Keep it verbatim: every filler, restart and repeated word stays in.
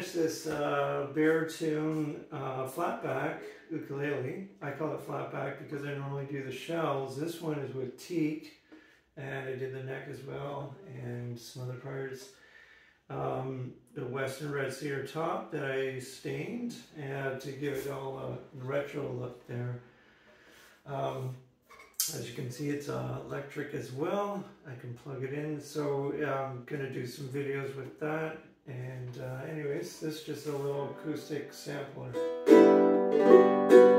finished this uh, baritone uh, flatback ukulele. I call it flatback because I normally do the shells. This one is with teak, and I did the neck as well, and some other parts. Um, the Western Red Cedar top that I stained and to give it all a retro look there. Um, as you can see, it's uh, electric as well. I can plug it in, so I'm going to do some videos with that. And uh, anyways, this is just a little acoustic sampler.